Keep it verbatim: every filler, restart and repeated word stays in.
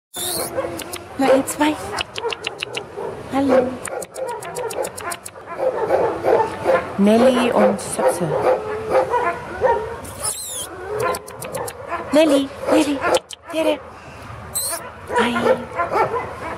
Na, ihr zwei. Hallo. Nelly und Söpse. Nelly, Nelly, Nelly. Ei.